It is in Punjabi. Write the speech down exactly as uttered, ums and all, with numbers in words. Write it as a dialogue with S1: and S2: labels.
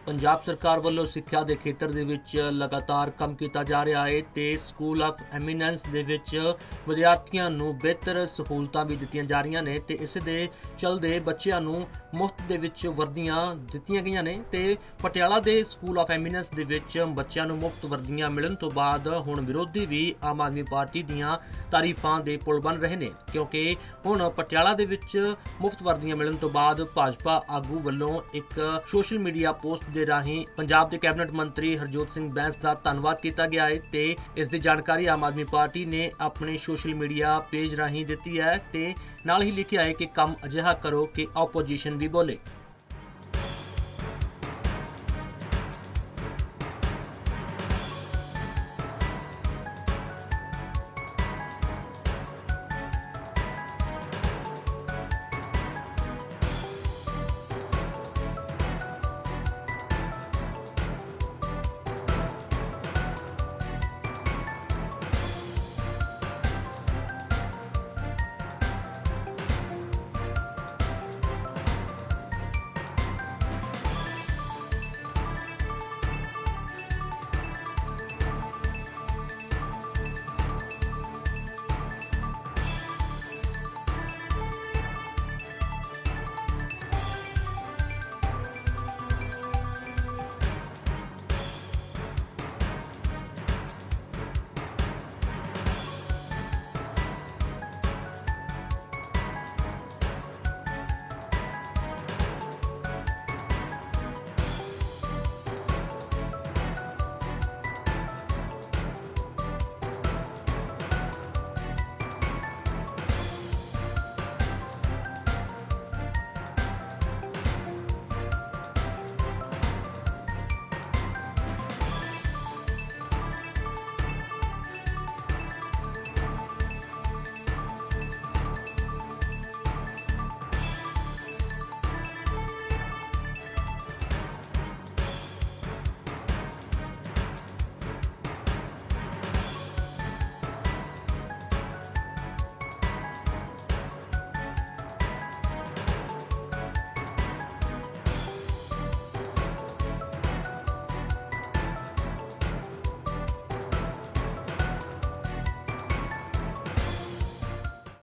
S1: ਪੰਜਾਬ ਸਰਕਾਰ ਵੱਲੋਂ ਸਿੱਖਿਆ ਦੇ ਖੇਤਰ ਦੇ ਵਿੱਚ ਲਗਾਤਾਰ ਕੰਮ ਕੀਤਾ ਜਾ ਰਿਹਾ ਹੈ ਤੇ ਸਕੂਲ ਆਫ ਐਮੀਨੈਂਸ ਦੇ ਵਿੱਚ ਵਿਦਿਆਰਥੀਆਂ ਨੂੰ ਬਿਹਤਰ ਸਹੂਲਤਾਂ ਵੀ ਦਿੱਤੀਆਂ ਜਾ ਰਹੀਆਂ ਨੇ ਤੇ ਇਸ ਦੇ ਚਲਦੇ ਬੱਚਿਆਂ ਨੂੰ ਮੁਫਤ ਦੇ ਵਿੱਚ ਵਰਦੀਆਂ ਦਿੱਤੀਆਂ ਗਈਆਂ ਨੇ ਤੇ ਪਟਿਆਲਾ ਦੇ ਸਕੂਲ ਆਫ ਐਮੀਨੈਂਸ ਦੇ ਵਿੱਚ ਬੱਚਿਆਂ ਨੂੰ ਮੁਫਤ ਵਰਦੀਆਂ ਮਿਲਣ ਤੋਂ ਬਾਅਦ ਹੁਣ ਵਿਰੋਧੀ ਵੀ ਆਮ ਆਦਮੀ ਪਾਰਟੀ ਦੀਆਂ ਤਾਰੀਫਾਂ ਦੇ ਪੁਲ ਬਣ ਰਹੇ ਨੇ ਕਿਉਂਕਿ ਹੁਣ ਪਟਿਆਲਾ ਦੇ ਵਿੱਚ ਮੁਫਤ ਵਰਦੀਆਂ ਮਿਲਣ ਤੋਂ ਬਾਅਦ ਭਾਜਪਾ ਆਗੂ ਵੱਲੋਂ ਇੱਕ ਸੋਸ਼ਲ ਮੀਡੀਆ ਪੋਸਟ ਦੇ ਰਾਹੀਂ ਪੰਜਾਬ ਦੇ ਕੈਬਨਿਟ ਮੰਤਰੀ ਹਰਜੋਤ ਸਿੰਘ ਬੈਂਸ ਦਾ ਧੰਨਵਾਦ ਕੀਤਾ ਗਿਆ ਹੈ ਤੇ ਇਸ ਦੀ ਜਾਣਕਾਰੀ ਆਮ ਆਦਮੀ ਪਾਰਟੀ ਨੇ ਆਪਣੇ ਸੋਸ਼ਲ ਮੀਡੀਆ ਪੇਜ ਰਾਹੀਂ ਦਿੱਤੀ ਹੈ ਤੇ ਨਾਲ ਹੀ ਲਿਖਿਆ ਹੈ ਕਿ ਕੰਮ ਅਜਿਹਾ ਕਰੋ ਕਿ ਆਪੋਜੀਸ਼ਨ ਵੀ ਬੋਲੇ।